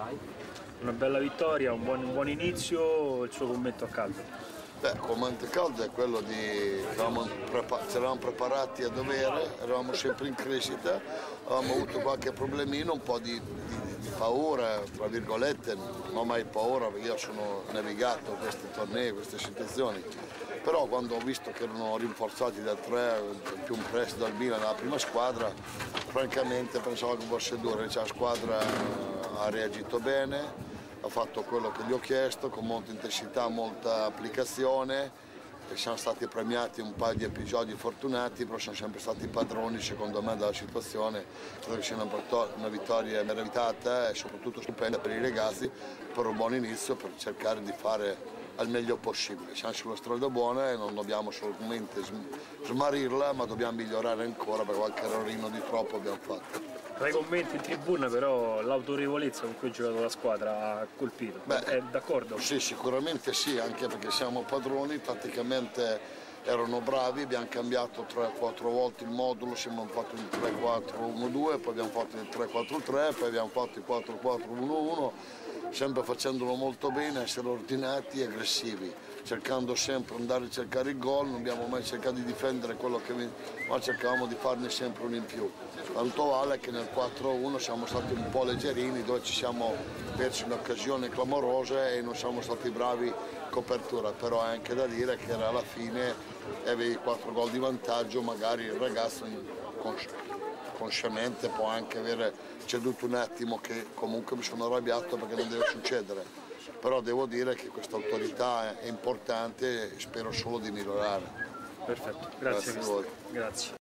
Una bella vittoria, un buon inizio, il suo commento a caldo. Beh, il commento a caldo è quello di ci eravamo preparati a dovere, eravamo sempre in crescita, avevamo avuto qualche problemino, un po' di paura, tra virgolette, non ho mai paura perché io sono navigato questi tornei, queste situazioni. Però quando ho visto che erano rinforzati da 3, più un prestito dal Milan dalla prima squadra, francamente pensavo che fosse dura, la squadra ha reagito bene, ha fatto quello che gli ho chiesto con molta intensità, molta applicazione e siamo stati premiati un paio di episodi fortunati, però siamo sempre stati padroni secondo me della situazione. Credo che sia una vittoria meritata e soprattutto stupenda per i ragazzi, per un buon inizio, per cercare di fare al meglio possibile. Siamo sulla strada buona e non dobbiamo assolutamente smarirla, ma dobbiamo migliorare ancora perché qualche errorino di troppo abbiamo fatto. Tra i commenti in tribuna però l'autorevolezza con cui ha giocato la squadra ha colpito. Beh, è d'accordo? Sì, sicuramente sì, anche perché siamo padroni, tatticamente erano bravi, abbiamo cambiato 3-4 volte il modulo, siamo fatto il 3-4-1-2, poi abbiamo fatto il 3-4-3, poi abbiamo fatto il 4-4-1-1, sempre facendolo molto bene, essere ordinati e aggressivi, cercando sempre di andare a cercare il gol, non abbiamo mai cercato di difendere quello che ma cercavamo di farne sempre uno in più. Tanto vale che nel 4-1 siamo stati un po' leggerini, dove ci siamo persi un'occasione clamorosa e non siamo stati bravi in copertura, però è anche da dire che alla fine avevi 4 gol di vantaggio, magari il ragazzo consciamente può anche avere ceduto un attimo, che comunque mi sono arrabbiato perché non deve succedere, però devo dire che questa autorità è importante e spero solo di migliorare. Perfetto, grazie. Grazie a voi. Grazie.